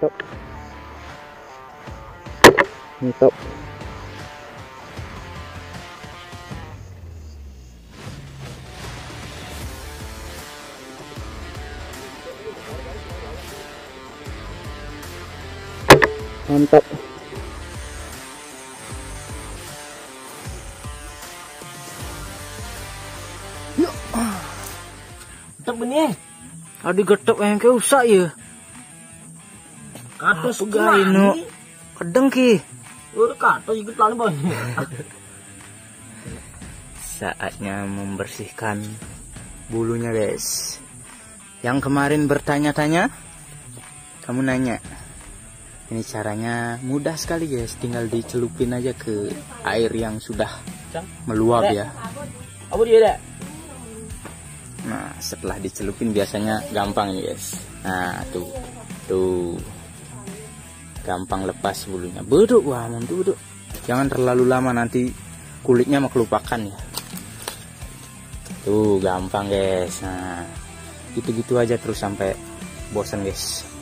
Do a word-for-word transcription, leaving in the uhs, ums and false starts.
mantap. Mantap. Mantap. Yuk. Mantap benih. Adi getok yang ke usah ya. Katus gaino. Kedeng ki. Udah katus ikut lalu banyak. Saatnya membersihkan bulunya, guys. Yang kemarin bertanya-tanya, kamu nanya. Ini caranya mudah sekali, guys. Tinggal dicelupin aja ke air yang sudah meluap ya. Apa dia dek? Nah, setelah dicelupin biasanya gampang ya, guys. Nah, tuh. Tuh. Gampang lepas bulunya. Beduk, wah, mantu beduk. Jangan terlalu lama, nanti kulitnya mau kelupakan ya. Tuh, gampang, guys. Nah, gitu-gitu aja terus sampai bosan, guys.